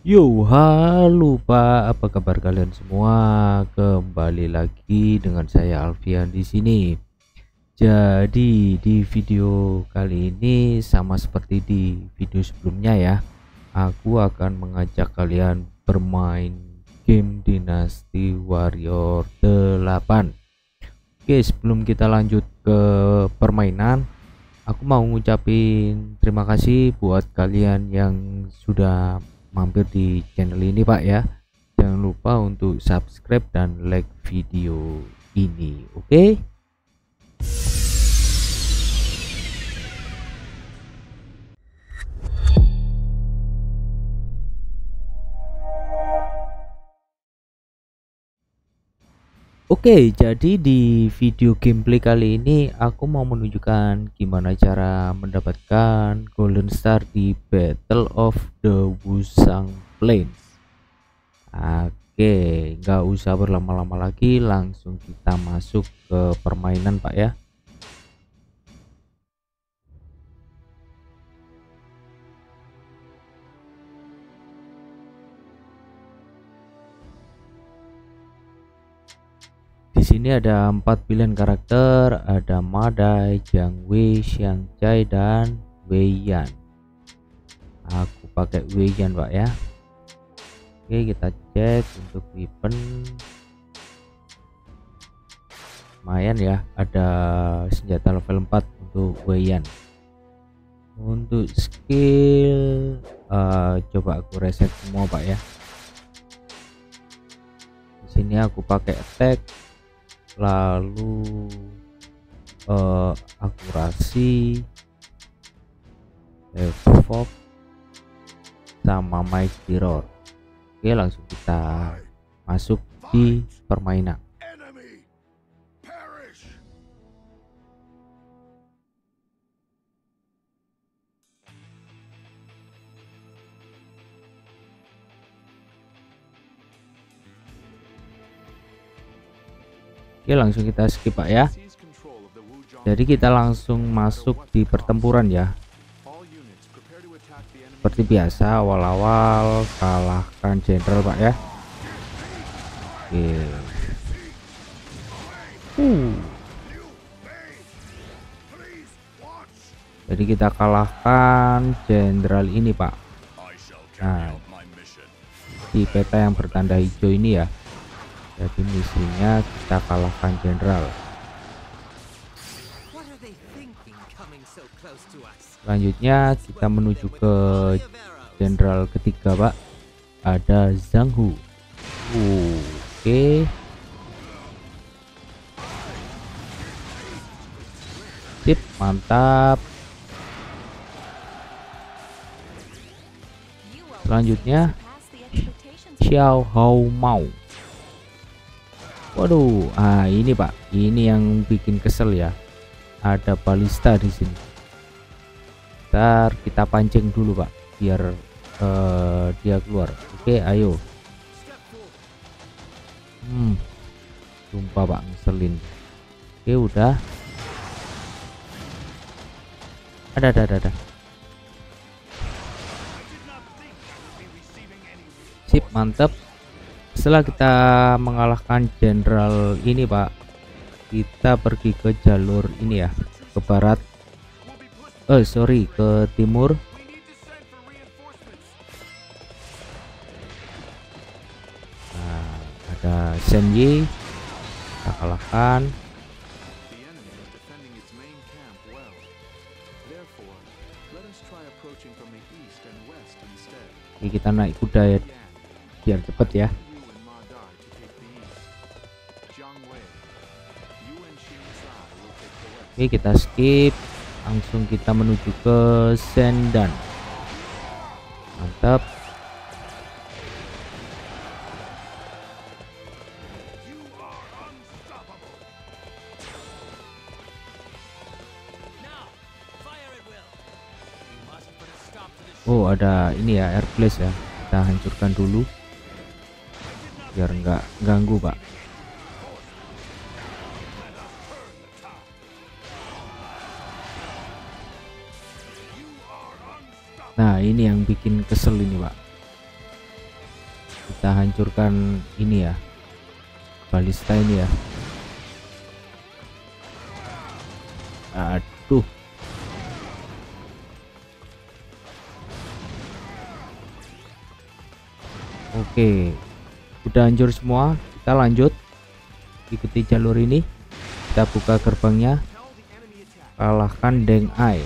Yo, halo Pak, apa kabar kalian semua? Kembali lagi dengan saya Alfian di sini. Jadi di video kali ini sama seperti di video sebelumnya ya, aku akan mengajak kalian bermain game Dynasty Warrior 8. Oke, sebelum kita lanjut ke permainan, aku mau ngucapin terima kasih buat kalian yang sudah mampir di channel ini Pak ya. Jangan lupa untuk subscribe dan like video ini. Oke. Oke, jadi di video gameplay kali ini aku mau menunjukkan gimana cara mendapatkan Golden Star di Battle of the Wusang Plains. Oke, nggak usah berlama-lama lagi, langsung kita masuk ke permainan Pak ya. Di sini ada 4 pilihan karakter, ada Madai, Jiang Wei, Xiang Chai, dan Wei Yan. Aku pakai Wei Yan Pak ya. Oke, kita cek untuk weapon. Lumayan ya, ada senjata level 4 untuk Wei Yan. Untuk skill coba aku reset semua Pak ya. Di sini aku pakai attack, lalu akurasi, evoke, sama mic mirror. Oke, langsung kita masuk di permainan. Oke, langsung kita skip Pak ya. Jadi kita langsung masuk di pertempuran ya. Seperti biasa, awal-awal kalahkan jenderal Pak ya. Oke. Jadi kita kalahkan jenderal ini Pak. Nah, di peta yang bertanda hijau ini ya. Jadi misinya kita kalahkan jenderal. Selanjutnya kita menuju ke jenderal ketiga Pak. Ada Zhang Hu. Oke. Sip, mantap. Selanjutnya Xiao Hao Mao. Waduh, ini Pak, ini yang bikin kesel ya. Ada balista di sini. Ntar kita pancing dulu Pak, biar dia keluar. Oke, ayo. Sumpah Pak, ngeselin. Oke, udah. Ada. Sip, mantap. Setelah kita mengalahkan jenderal ini Pak, kita pergi ke jalur ini ya, ke barat, ke timur. Nah, ada Shen Yi, kita kalahkan. Oke, kita naik kuda ya, biar cepet ya. Oke, kita skip, langsung kita menuju ke Sendan. Mantap. Oh, ada ini ya, air blast ya, kita hancurkan dulu biar nggak ganggu Pak. Nah, ini yang bikin kesel ini Pak. Kita hancurkan ini ya, balista ini ya. Aduh. Oke, udah hancur semua. Kita lanjut, ikuti jalur ini. Kita buka gerbangnya, kalahkan Deng Ai.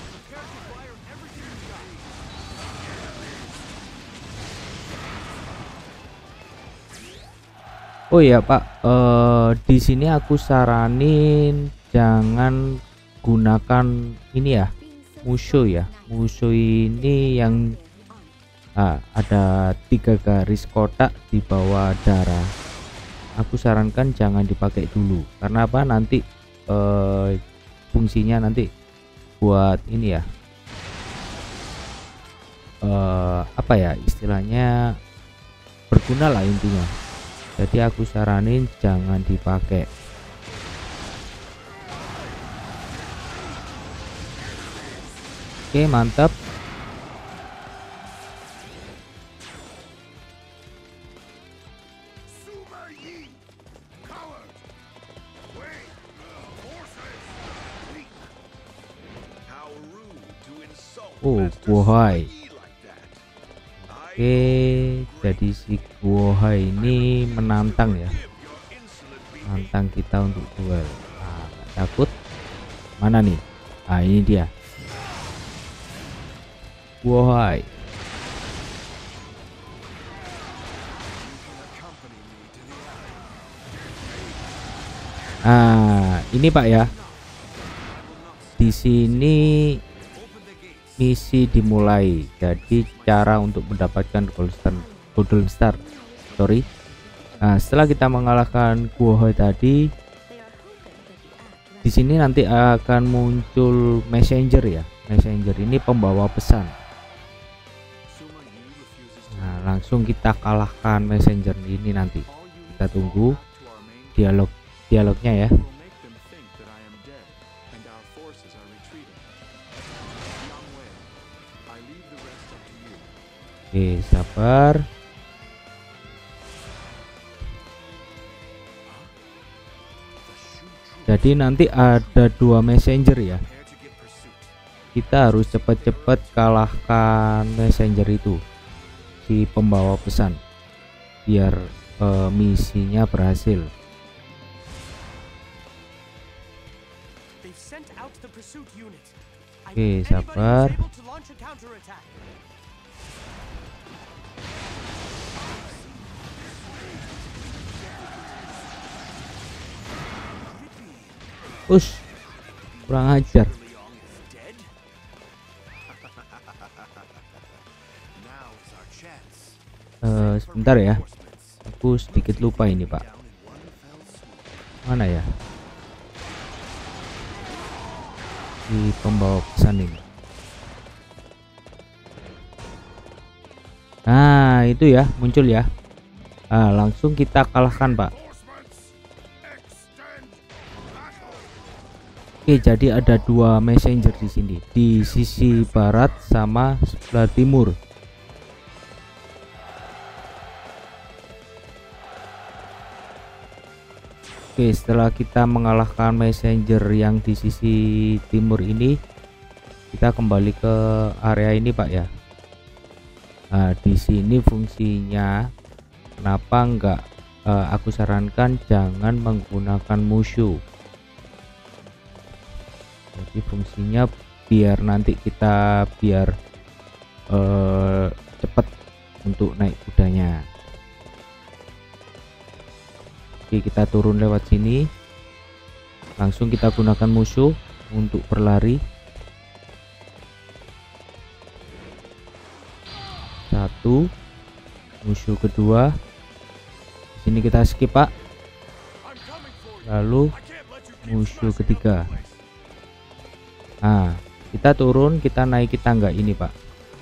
Oh iya Pak, di sini aku saranin jangan gunakan ini ya, musuh ya. Musuh ini yang ada 3 garis kotak di bawah darah. Aku sarankan jangan dipakai dulu, karena apa, nanti fungsinya nanti buat ini ya, apa ya istilahnya, berguna lah intinya. Jadi aku saranin jangan dipakai. Oke, mantap. Oh, Guohai. Oke, jadi si Guohai ini menantang ya, menantang kita untuk duel. Nggak takut. Mana nih? Ini dia, Guohai. Ini Pak ya. Di sini misi dimulai. Jadi cara untuk mendapatkan golden star. Sorry. Setelah kita mengalahkan Guohai tadi, di sini nanti akan muncul messenger ya. Messenger ini pembawa pesan. Langsung kita kalahkan messenger ini nanti. Kita tunggu dialognya ya. Oke, sabar. Jadi nanti ada 2 messenger ya. Kita harus cepat-cepat kalahkan messenger itu, si pembawa pesan, biar misinya berhasil. Oke, sabar. Kurang ajar. Sebentar ya, aku sedikit lupa ini Pak. Mana ya di pembawa pesan ini? Itu ya, muncul ya. Langsung kita kalahkan Pak. Oke, jadi ada 2 messenger di sini, di sisi barat sama sebelah timur. Oke, setelah kita mengalahkan messenger yang di sisi timur ini, kita kembali ke area ini Pak ya. Di sini fungsinya kenapa enggak, aku sarankan jangan menggunakan musuh. Jadi fungsinya biar nanti kita cepat untuk naik kudanya. Oke, kita turun lewat sini, langsung kita gunakan musuh untuk berlari. 1, musuh kedua. Di sini kita skip Pak. Lalu musuh ketiga. Kita turun, kita naiki tangga ini Pak.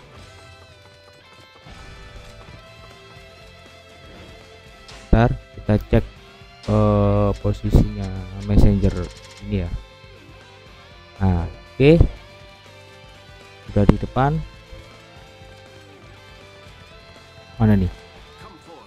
Ntar kita cek posisinya messenger ini ya. Oke, sudah di depan. Mana nih?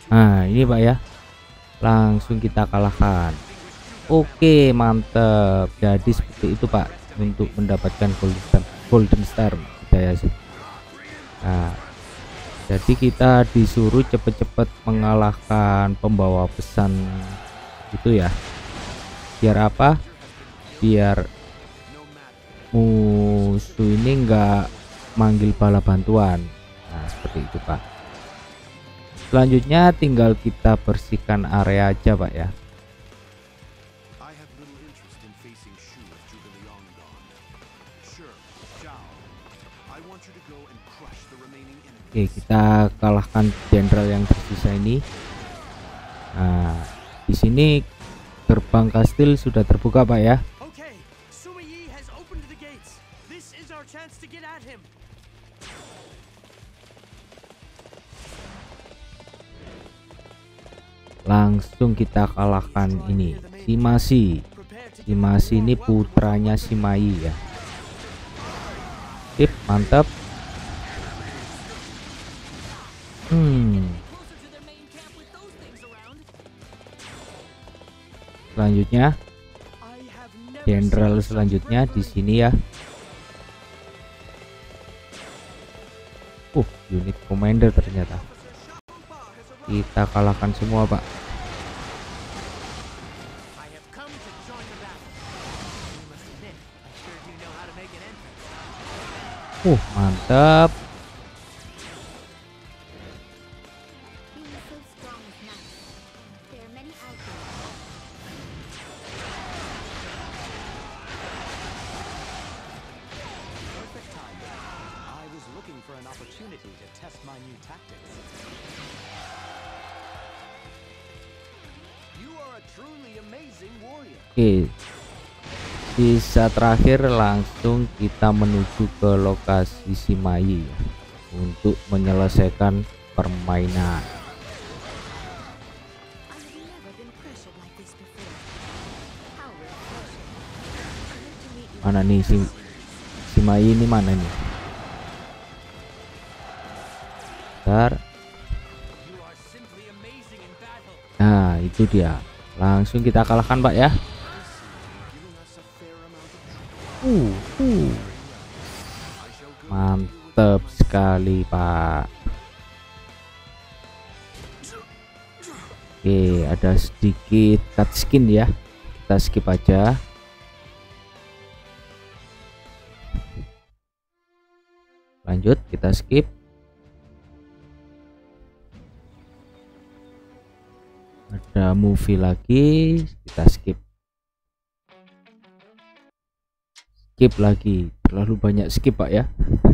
Nah ini Pak ya, langsung kita kalahkan. Oke mantap, jadi seperti itu Pak untuk mendapatkan golden star saya sih. Nah jadi kita disuruh cepet-cepet mengalahkan pembawa pesan itu ya, biar apa, biar musuh ini enggak manggil bala bantuan. Nah seperti itu Pak. Selanjutnya tinggal kita bersihkan area aja Pak ya. Oke, kita kalahkan jenderal yang tersisa ini. Nah, di sini gerbang kastil sudah terbuka, Pak ya. Langsung kita kalahkan ini, Simasi. Simasi ini putranya Simai ya. Sip, mantap. Selanjutnya jenderal selanjutnya di sini ya. Unit commander ternyata. Kita kalahkan semua, Pak. Mantap. Oke, sisa terakhir langsung kita menuju ke lokasi Simai ya, untuk menyelesaikan permainan. Mana nih Simai ini, mana nih? Bentar. Nah itu dia, langsung kita kalahkan Pak ya. Mantap sekali Pak. Oke, ada sedikit cutscene ya, kita skip aja. Lanjut, kita skip. Ada movie lagi, kita skip. Skip lagi, terlalu banyak skip Pak ya.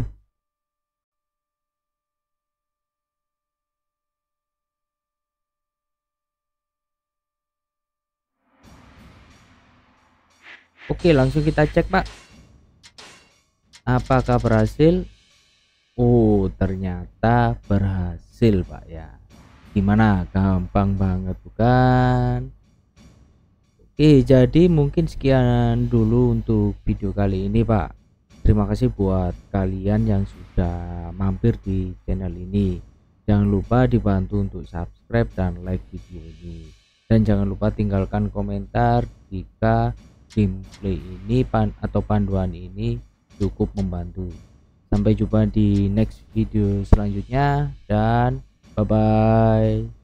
Oke, langsung kita cek Pak, apakah berhasil. Ternyata berhasil Pak ya. Gimana, gampang banget bukan? Oke, jadi mungkin sekian dulu untuk video kali ini Pak. Terima kasih buat kalian yang sudah mampir di channel ini. Jangan lupa dibantu untuk subscribe dan like video ini. Dan jangan lupa tinggalkan komentar jika gameplay ini atau panduan ini cukup membantu. Sampai jumpa di next video selanjutnya dan bye bye.